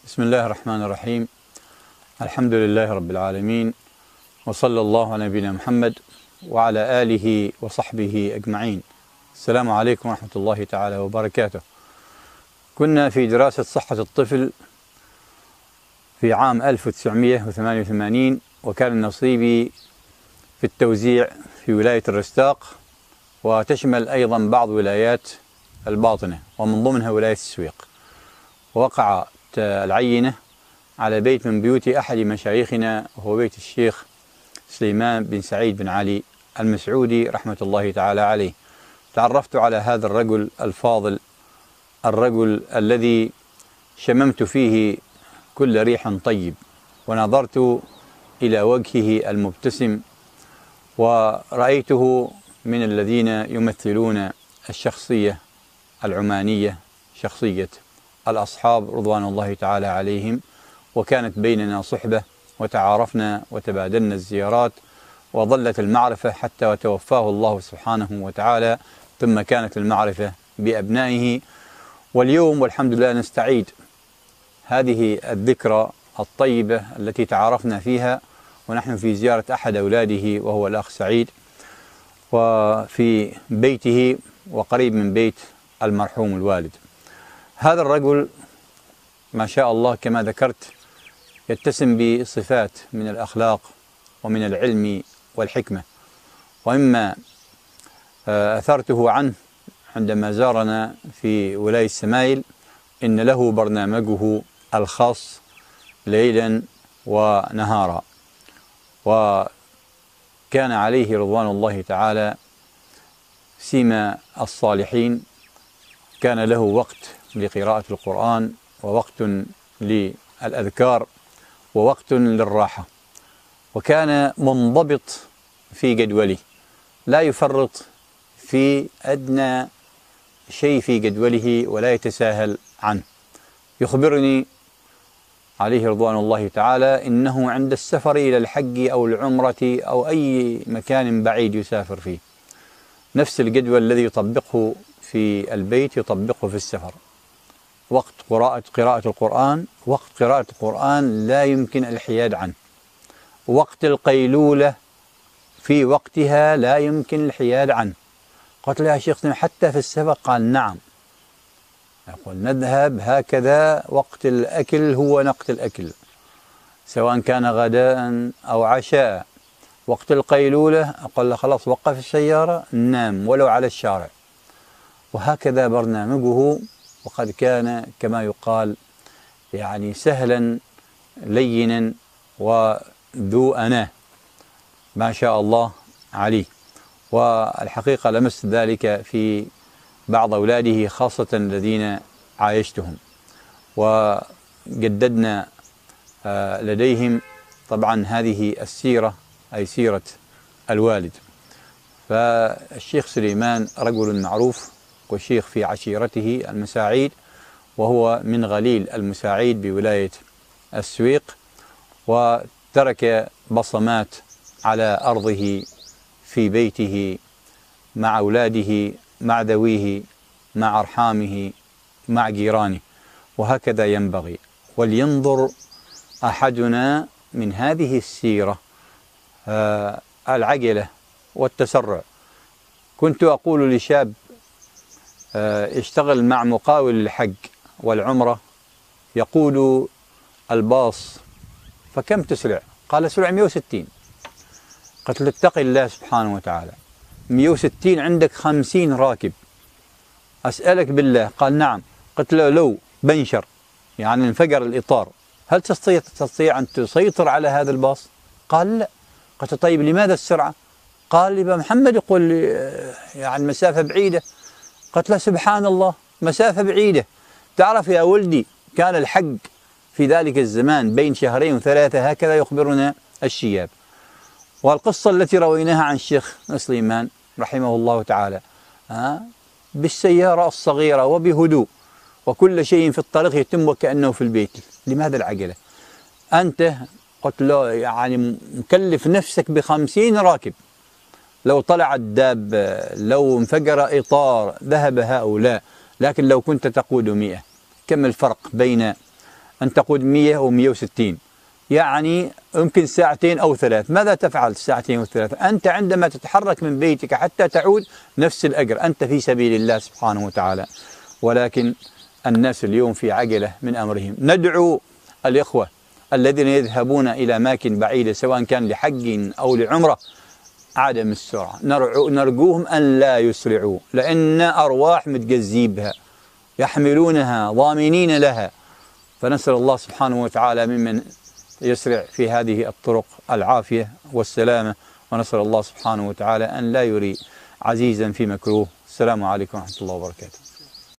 بسم الله الرحمن الرحيم. الحمد لله رب العالمين، وصلى الله على نبينا محمد وعلى آله وصحبه أجمعين. السلام عليكم ورحمة الله تعالى وبركاته. كنا في دراسة صحة الطفل في عام 1988، وكان نصيبي في التوزيع في ولاية الرستاق، وتشمل أيضا بعض ولايات الباطنة ومن ضمنها ولاية السويق. وقع العينة على بيت من بيوت أحد مشايخنا، وهو بيت الشيخ سليمان بن سعيد بن علي المسعودي رحمة الله تعالى عليه. تعرفت على هذا الرجل الفاضل، الرجل الذي شممت فيه كل ريح طيب، ونظرت إلى وجهه المبتسم، ورأيته من الذين يمثلون الشخصية العمانية، شخصية الأصحاب رضوان الله تعالى عليهم. وكانت بيننا صحبة، وتعارفنا وتبادلنا الزيارات، وظلت المعرفة حتى وتوفاه الله سبحانه وتعالى، ثم كانت المعرفة بأبنائه. واليوم والحمد لله نستعيد هذه الذكرى الطيبة التي تعارفنا فيها، ونحن في زيارة أحد أولاده وهو الأخ سعيد، وفي بيته وقريب من بيت المرحوم الوالد. هذا الرجل ما شاء الله كما ذكرت يتسم بصفات من الأخلاق ومن العلم والحكمة. وإما أثرته عنه عندما زارنا في ولاية السمايل، إن له برنامجه الخاص ليلا ونهارا، وكان عليه رضوان الله تعالى سيما الصالحين. كان له وقت لقراءة القرآن، ووقت للأذكار، ووقت للراحة، وكان منضبط في جدوله، لا يفرط في أدنى شيء في جدوله ولا يتساهل عنه. يخبرني عليه رضوان الله تعالى إنه عند السفر إلى الحج أو العمرة أو أي مكان بعيد يسافر فيه، نفس الجدول الذي يطبقه في البيت يطبقه في السفر. وقت قراءة القرآن، وقت قراءة القرآن لا يمكن الحياد عنه. وقت القيلولة في وقتها لا يمكن الحياد عنه. قلت له يا شيخ حتى في السفر؟ قال نعم. يقول نذهب هكذا، وقت الأكل هو وقت الأكل، سواء كان غداء أو عشاء. وقت القيلولة أقول له خلاص وقف السيارة نام ولو على الشارع. وهكذا برنامجه، وقد كان كما يقال يعني سهلا لينا وذو أناه ما شاء الله عليه. والحقيقة لمست ذلك في بعض أولاده خاصة الذين عايشتهم، وجددنا لديهم طبعا هذه السيرة، أي سيرة الوالد. فالشيخ سليمان رجل معروف وشيخ في عشيرته المساعيد، وهو من غليل المساعيد بولاية السويق، وترك بصمات على أرضه في بيته مع أولاده، مع ذويه، مع أرحامه، مع جيرانه، وهكذا ينبغي. ولينظر أحدنا من هذه السيرة العجلة والتسرع. كنت أقول لشاب اشتغل مع مقاول الحج والعمرة، يقول الباص فكم تسرع؟ قال سرع 160. قلت له اتق الله سبحانه وتعالى، 160 عندك 50 راكب، أسألك بالله. قال نعم. قلت له لو بنشر يعني انفجر الإطار، هل تستطيع أن تسيطر على هذا الباص؟ قال لا. قلت طيب لماذا السرعة؟ قال لي محمد يقول لي يعني مسافة بعيدة. قلت له سبحان الله، مسافة بعيدة. تعرف يا ولدي كان الحج في ذلك الزمان بين 2 و3، هكذا يخبرنا الشياب. والقصة التي رويناها عن الشيخ سليمان رحمه الله تعالى بالسيارة الصغيرة وبهدوء، وكل شيء في الطريق يتم وكأنه في البيت. لماذا العجلة؟ أنت قلت له يعني مكلف نفسك ب50 راكب، لو طلع الداب، لو انفجر إطار، ذهب هؤلاء. لكن لو كنت تقود 100، كم الفرق بين أن تقود 100 أو 160، يعني يمكن ساعتين أو ثلاث. ماذا تفعل الساعتين أو الثلاث؟ أنت عندما تتحرك من بيتك حتى تعود نفس الأجر، أنت في سبيل الله سبحانه وتعالى. ولكن الناس اليوم في عجلة من أمرهم. ندعو الإخوة الذين يذهبون إلى أماكن بعيدة سواء كان لحج أو لعمرة عدم السرعة، نرجوهم أن لا يسرعوا، لأن أرواح متجذبها يحملونها ضامنين لها. فنسأل الله سبحانه وتعالى ممن يسرع في هذه الطرق العافية والسلامة، ونسأل الله سبحانه وتعالى أن لا يري عزيزا في مكروه. السلام عليكم ورحمة الله وبركاته.